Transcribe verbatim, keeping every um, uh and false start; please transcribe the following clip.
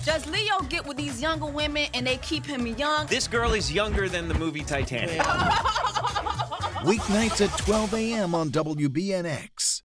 Does Leo get with these younger women and they keep him young? This girl is younger than the movie Titanic. Weeknights at twelve A M on W B N X.